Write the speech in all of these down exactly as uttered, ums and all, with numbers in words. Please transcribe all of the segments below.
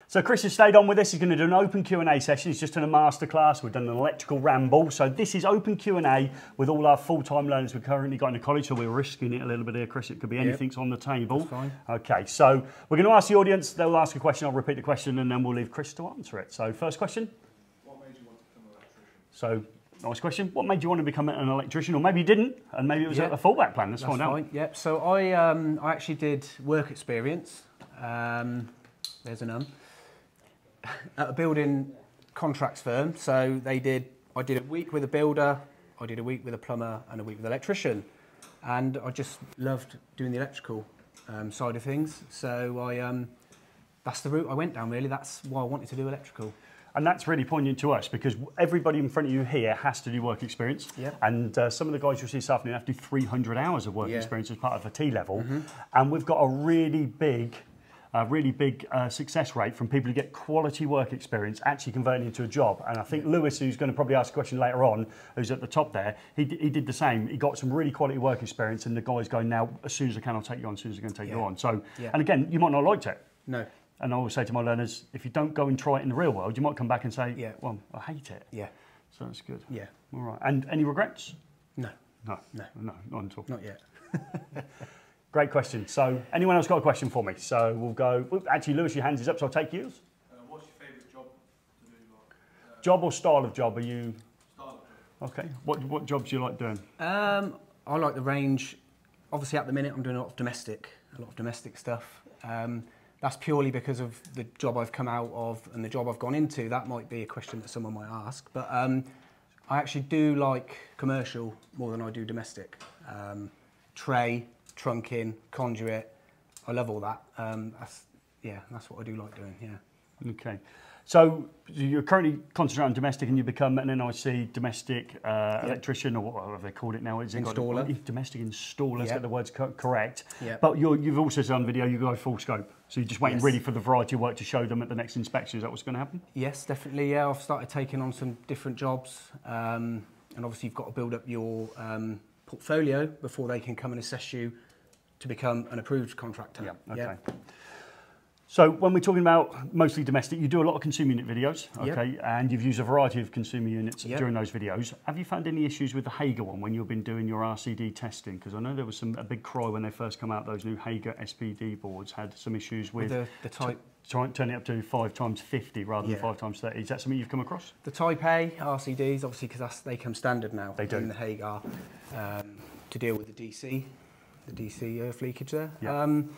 So Chris has stayed on with us. He's going to do an open Q and A session. He's just done a masterclass. We've done an electrical ramble. So this is open Q and A with all our full-time learners we've currently got in the college. So we're risking it a little bit here, Chris. It could be anything's yep. on the table. That's fine. Okay, so we're going to ask the audience. They'll ask a question. I'll repeat the question, and then we'll leave Chris to answer it. So first question. What made you want to become an electrician? So nice question. What made you want to become an electrician? Or maybe you didn't, and maybe it was yep. a fallback plan. Let's That's find fine. out. Yep. So I, um, I actually did work experience. Um, there's an um. at a building contracts firm. So they did, I did a week with a builder, I did a week with a plumber and a week with an electrician. And I just loved doing the electrical um, side of things. So I, um, that's the route I went down really. That's why I wanted to do electrical. And that's really poignant to us because everybody in front of you here has to do work experience. Yep. And uh, some of the guys you'll see this afternoon have to do three hundred hours of work yeah. experience as part of a T level. Mm-hmm. And we've got a really big a really big uh, success rate from people who get quality work experience actually converting into a job. And I think yeah. Lewis, who's going to probably ask a question later on, who's at the top there, he, he did the same. He got some really quality work experience and the guy's going, now, as soon as I can, I'll take you on, as soon as I can take yeah. you on. So, yeah. and again, you might not have liked it. No. And I always say to my learners, if you don't go and try it in the real world, you might come back and say, yeah. well, I hate it. Yeah. So that's good. Yeah. All right. And any regrets? No. No. No. No, not at all. Not yet. Great question. So, anyone else got a question for me? So we'll go. Actually, Lewis, your hands is up, so I'll take yours. Uh, what's your favourite job to do? Like, uh, job or style of job? Are you? Style of job. Okay. What what jobs do you like doing? Um, I like the range. Obviously, at the minute, I'm doing a lot of domestic, a lot of domestic stuff. Um, that's purely because of the job I've come out of and the job I've gone into. That might be a question that someone might ask, but um, I actually do like commercial more than I do domestic. Um, tray. Trunking, conduit, I love all that. Um, that's, yeah, that's what I do like doing, yeah. Okay. So you're currently concentrating on domestic and you become an N I C domestic uh, yep. electrician, or what have they called it now? It's installer. Got, domestic installer, let's yep. get the words co correct. Yep. But you're, you've also done video, you go full scope. So you're just waiting yes. really for the variety of work to show them at the next inspection. Is that what's going to happen? Yes, definitely, yeah. I've started taking on some different jobs. Um, and obviously you've got to build up your um, portfolio before they can come and assess you to become an approved contractor. Yeah, okay. Yeah. So when we're talking about mostly domestic, you do a lot of consumer unit videos, okay, yep. and you've used a variety of consumer units yep. during those videos. Have you found any issues with the Hager one when you've been doing your R C D testing? Because I know there was some a big cry when they first come out, those new Hager S P D boards had some issues with, with the, the type. Trying turning it up to five times fifty rather than yeah. five times thirty. Is that something you've come across? The Type A R C Ds, obviously, because they come standard now. They do. In the Hager um, to deal with the D C. The D C earth leakage there. Yeah. Um,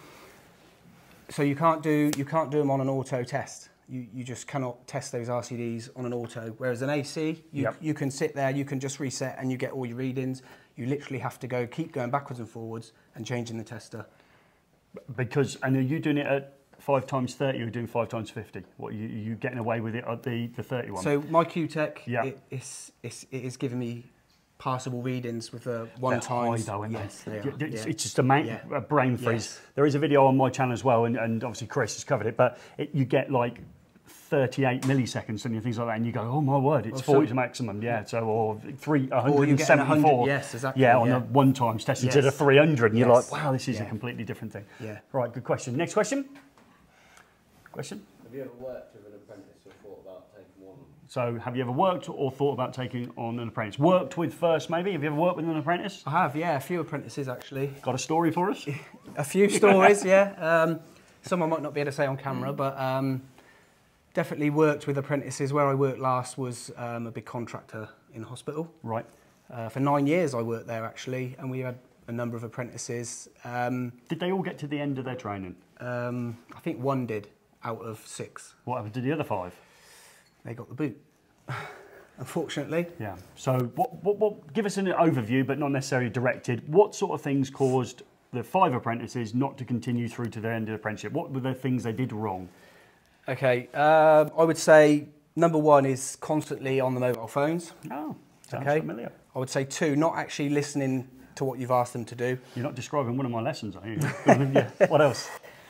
so you can't do you can't do them on an auto test. You you just cannot test those R C Ds on an auto. Whereas an A C, you yep. you can sit there, you can just reset, and you get all your readings. You literally have to go keep going backwards and forwards and changing the tester. Because and are you doing it at five times thirty? Or you're doing five times fifty? What are you, are you getting away with it at the the thirty one? So my Q-Tech, yeah. it, it's, it's it is giving me passable readings with the one times. Though, yes, they? They are. It's, yeah. it's just a, ma yeah. a brain freeze. Yes. There is a video on my channel as well, and, and obviously Chris has covered it, but it, you get like thirty-eight milliseconds and things like that, and you go, oh my word, it's well, forty so, to maximum, yeah. So or three one or hundred seventy-four. Yes, exactly. Yeah, on yeah. a one times test yes. instead of three hundred, and yes. you're like, wow, this is yeah. a completely different thing. Yeah. Right, good question. Next question. Question. Have you ever worked with an apprentice or thought about taking one? So, have you ever worked or thought about taking on an apprentice? Worked with first, maybe? Have you ever worked with an apprentice? I have, yeah, a few apprentices actually. Got a story for us? A few stories, yeah. Um, some I might not be able to say on camera, but um, definitely worked with apprentices. Where I worked last was um, a big contractor in hospital. Right. Uh, for nine years I worked there actually, and we had a number of apprentices. Um, did they all get to the end of their training? Um, I think one did out of six. What happened to the other five? They got the boot, unfortunately. Yeah. So, what, what, what, give us an overview, but not necessarily directed. What sort of things caused the five apprentices not to continue through to their end of apprenticeship? What were the things they did wrong? Okay, um, I would say number one is constantly on the mobile phones. Oh, sounds okay. familiar. I would say two, not actually listening to what you've asked them to do. You're not describing one of my lessons, are you? Yeah. What else?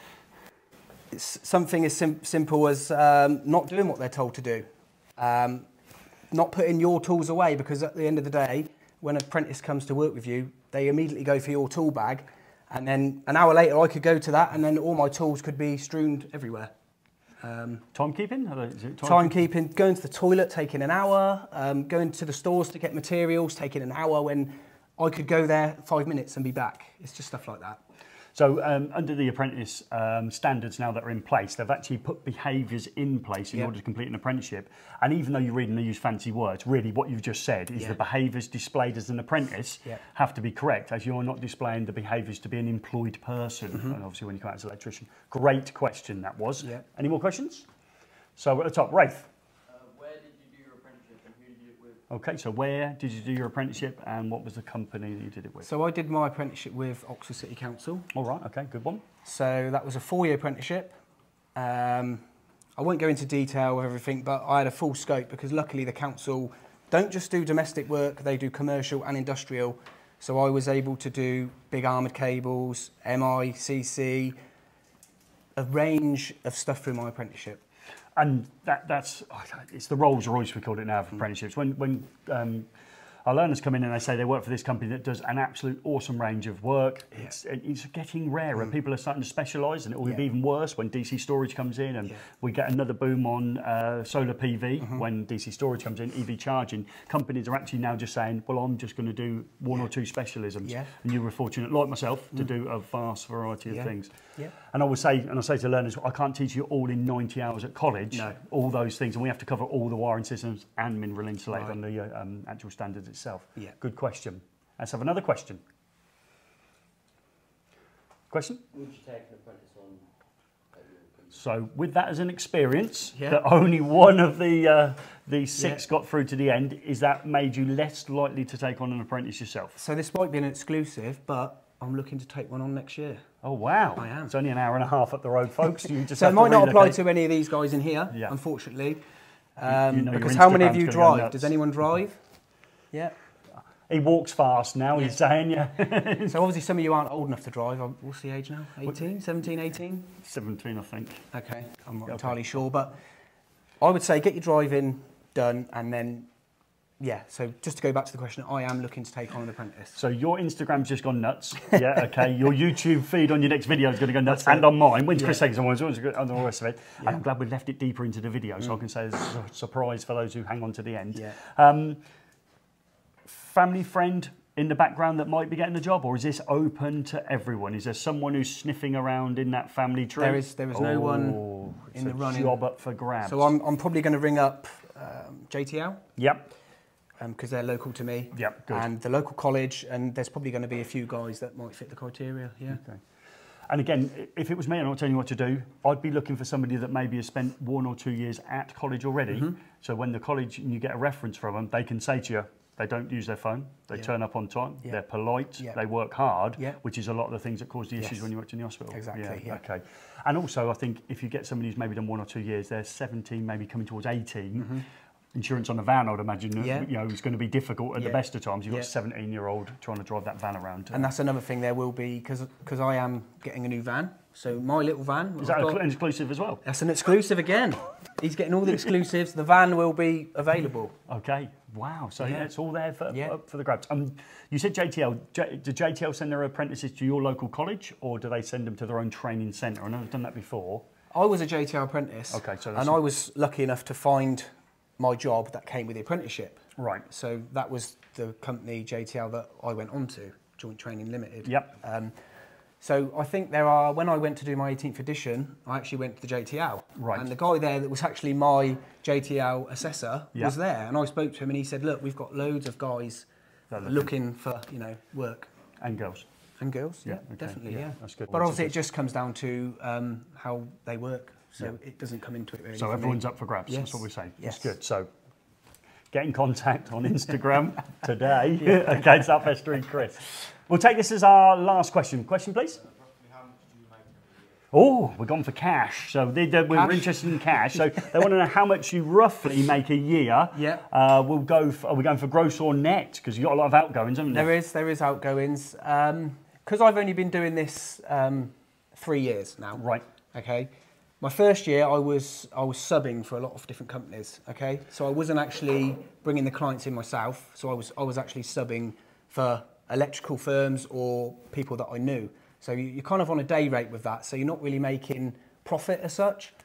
It's something as sim simple as um, not doing what they're told to do. Um, not putting your tools away, because at the end of the day, when an apprentice comes to work with you, they immediately go for your tool bag, and then an hour later I could go to that and then all my tools could be strewn everywhere. Um, Timekeeping? Is it Timekeeping, going to the toilet, taking an hour, um, going to the stores to get materials, taking an hour when I could go there five minutes and be back. It's just stuff like that. So um, under the apprentice um, standards now that are in place, they've actually put behaviours in place in Yep. order to complete an apprenticeship. And even though you're reading they use fancy words, really what you've just said is Yeah. the behaviours displayed as an apprentice Yep. have to be correct, as you're not displaying the behaviours to be an employed person. Mm-hmm. And obviously when you come out as an electrician. Great question that was. Yep. Any more questions? So at the top, Rafe. Uh, where did you do your apprenticeship and who did you do it with? Okay, so where did you do your apprenticeship and what was the company that you did it with? So I did my apprenticeship with Oxford City Council. All right, okay, good one. So that was a four-year apprenticeship. Um, I won't go into detail of everything, but I had a full scope because luckily the council don't just do domestic work, they do commercial and industrial. So I was able to do big armoured cables, M I, C C, a range of stuff through my apprenticeship. And that, that's, it's the Rolls Royce, we called it now, for apprenticeships. When, when um, our learners come in and they say they work for this company that does an absolute awesome range of work, Yeah. it's, it's getting rarer. Mm. People are starting to specialise, and it will Yeah. be even worse when D C storage comes in, and Yeah. we get another boom on uh, solar P V Mm-hmm. when D C storage comes in, E V charging. Companies are actually now just saying, well, I'm just going to do one Yeah. or two specialisms. Yeah. And you were fortunate, like myself, to Mm. do a vast variety of Yeah. things. Yeah. And I would say, and I say to learners, I can't teach you all in ninety hours at college, No. all those things, and we have to cover all the wiring systems and mineral insulated Right. on the uh, um, actual standards itself. Yeah. Good question. Let's have another question. Question? Would you take an apprentice on at your company? So with that as an experience, Yeah. that only one of the uh, the six Yeah. got through to the end, is that made you less likely to take on an apprentice yourself? So this might be an exclusive, but I'm looking to take one on next year. Oh, wow. I am. It's only an hour and a half up the road, folks. You just So have it might to not apply relocate. to any of these guys in here, Yeah. unfortunately. you Um, know your because how many of Instagram's you gonna go drive? nuts. Does anyone drive? Yeah. He walks fast now, Yeah. he's saying, yeah. So obviously some of you aren't old enough to drive. I'm- What's the age now? eighteen, seventeen, eighteen? seventeen, I think. Okay, I'm not Okay. entirely sure, but I would say get your driving done and then, yeah, so just to go back to the question, I am looking to take on an apprentice. So your Instagram's just gone nuts. Yeah, okay. Your YouTube feed on your next video is going to go nuts, That's and it. on mine. When's Chris Yeah. Higgins on one, and all the rest of it. Yeah. And I'm glad we left it deeper into the video, so I can say it's a surprise for those who hang on to the end. Yeah. Um, family friend in the background that might be getting the job, or is this open to everyone? Is there someone who's sniffing around in that family tree? There is- there is no one Oh, it's in the a running. job up for grabs. So I'm, I'm probably going to ring up um, J T L Yep. because they're local to me. Yep, good. And the local college, and there's probably going to be a few guys that might fit the criteria, yeah. Okay. And again, if it was me and I'm not telling you what to do, I'd be looking for somebody that maybe has spent one or two years at college already. Mm-hmm. So when the college, and you get a reference from them, they can say to you, they don't use their phone, they Yeah. turn up on time, Yeah. they're polite, Yeah. they work hard, Yeah. which is a lot of the things that cause the issues Yes. when you worked in the hospital. Exactly, yeah. Okay. And also, I think if you get somebody who's maybe done one or two years, they're seventeen, maybe coming towards eighteen. Mm-hmm. Insurance on a van, I'd imagine, Yeah. you know, is going to be difficult at the Yeah. best of times. You've got Yeah. a seventeen-year-old trying to drive that van around. And that's another thing there will be, because I am getting a new van. So my little van. is I've that got- an exclusive as well? That's an exclusive again. He's getting all the exclusives. The van will be available. Okay. Wow. So yeah, Yeah. it's all there for, Yeah. up for the grabs. Um, you said J T L. J, do J T L send their apprentices to your local college, or do they send them to their own training centre? I know I've done that before. I was a J T L apprentice. Okay, so that's- and I was lucky enough to find my job that came with the apprenticeship. Right. So that was the company J T L that I went on to, Joint Training Limited. Yep. Um, so I think there are, when I went to do my eighteenth edition, I actually went to the J T L. Right. And the guy there that was actually my J T L assessor Yep. was there. And I spoke to him and he said, look, we've got loads of guys They're looking. looking. for, you know, work. And girls. And girls, yeah, Yeah, okay, definitely, yeah, yeah. that's good. But Well, obviously it's it just comes down to um, how they work. So Yeah. it doesn't come into it really. So for me. everyone's up for grabs. That's Yes. what we say. Yes. That's good. So get in contact on Instagram today against that pestering Chris. We'll take this as our last question. Question, please. Roughly how much do you make every year? Oh, we're gone for cash. So they, they, we're Cash. interested in cash. So they want to know how much you roughly make a year. Yeah. Uh, we'll go. For, are we going for gross or net? Because you've got a lot of outgoings, haven't you? There is, there is outgoings. Because I've only been doing this um, three years now. Right. Okay. My first year, I was I was subbing for a lot of different companies. Okay. So I wasn't actually bringing the clients in myself. So I was I was actually subbing for electrical firms or people that I knew. So you, you're kind of on a day rate with that. So you're not really making profit as such.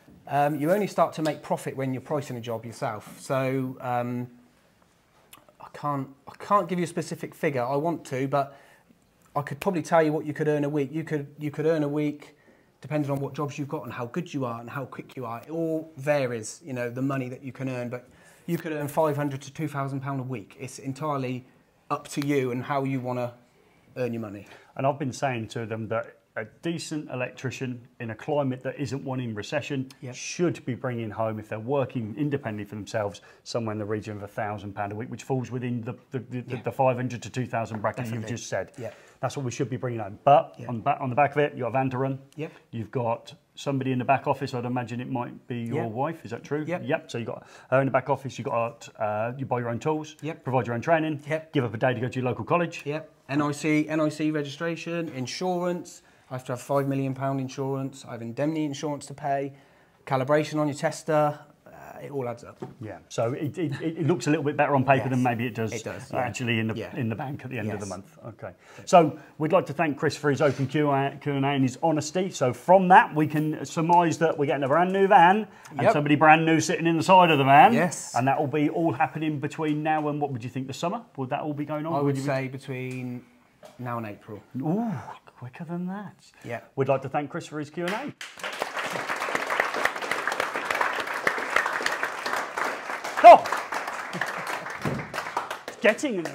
Um, you only start to make profit when you're pricing a job yourself. So um, I can't, I can't give you a specific figure. I want to, but I could probably tell you what you could earn a week. You could, you could earn a week, depending on what jobs you've got and how good you are and how quick you are. It all varies, you know, the money that you can earn. But you could earn five hundred to two thousand pounds a week. It's entirely up to you and how you want to earn your money. And I've been saying to them that a decent electrician in a climate that isn't one in recession Yep. should be bringing home, if they're working independently for themselves, somewhere in the region of a thousand pound a week, which falls within the the, the, Yeah. the five hundred to two thousand bracket Definitely. you've just said. Yeah. That's what we should be bringing home. But Yeah. on, the back, on the back of it, you've got a van to run. Yep. You've got somebody in the back office. I'd imagine it might be your Yep. wife. Is that true? Yep. Yep. So you've got her in the back office. You've got uh, you buy your own tools. Yep. Provide your own training. Yep. Give up a day to go to your local college. Yep. N I C, N I C registration, insurance. I have to have five million pound insurance. I have indemnity insurance to pay. Calibration on your tester. Uh, it all adds up. Yeah, so it, it, it looks a little bit better on paper Yes, than maybe it does, it does, uh, yeah. actually in the Yeah. in the bank at the end of the Yes. month. Okay, so we'd like to thank Chris for his open Q and A and his honesty. So from that, we can surmise that we're getting a brand new van and Yep. somebody brand new sitting in the side of the van. Yes. And that will be all happening between now and what would you think, the summer? Would that all be going on? I would you say between now and April. Ooh, quicker than that. Yeah. We'd like to thank Chris for his Q and A. Oh! It's getting there.